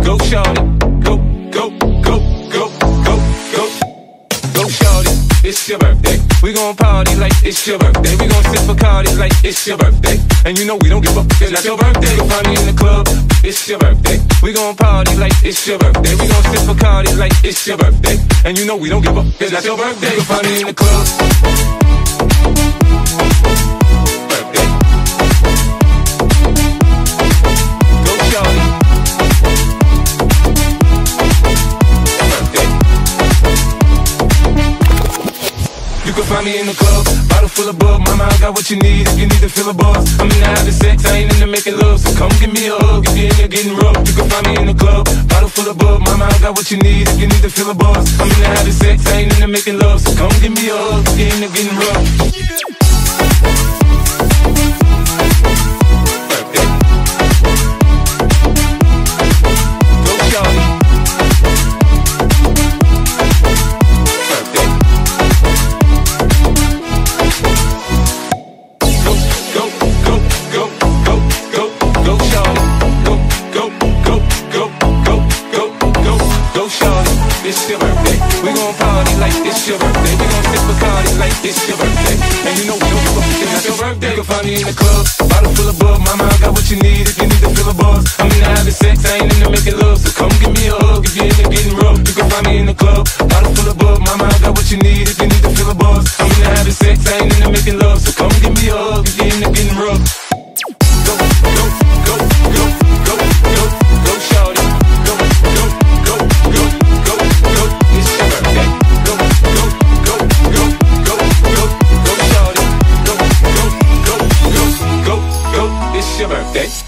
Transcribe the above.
Go shorty, go, go, go, go, go, go. Go shorty, it's your birthday. We gon' party like it's your birthday. We gon' sip Bacardi like it's your birthday. And you know we don't give up, it's not your birthday. You find me in the club, it's your birthday. We gon' party like it's your birthday. We gon' sip Bacardi like it's your birthday. And you know we don't give up, it's not your birthday. You find me in the club. Birthday. Go shorty. Birthday. You can find me in the club, bottle full of bub. Mama, I got what you need if you need to fill a buzz. I'm into having sex, I ain't into making love. So come give me a hug if you're in here getting rough. You can find me in the club, bottle full of bub. Mama, I got what you need if you need to fill a buzz. I'm into having sex, I ain't into making love. So come give me a hug if you're in here getting rough. Birthday. Go shorty. Birthday. Go, go, go, go, go, go, go, shorty. Go, go, go, go, go, go, go, go, shorty. It's your birthday. We gon' party like it's your birthday. We gon' sip Bacardi like it's your birthday. And you know we don't give up, it's not your birthday. You can find me in the club, bottle full of bub. Mama, I got what you need if you need to fill a buzz. I'm into having sex, I ain't into making love. So come give me a hug if you're in here getting rough. You can find me in the club, bottle full of bub. Mama, I got what you need if you need to fill a buzz. I'm into having sex, I ain't into making love. So come give me a hug if you're in here getting rough. Go, go, go, go, go, go, go, shorty. Go, go, go, go, go, go, it's your birthday. Go, go, go, go, go, go, go, shorty. Go, go, go, go, go, go, it's your birthday.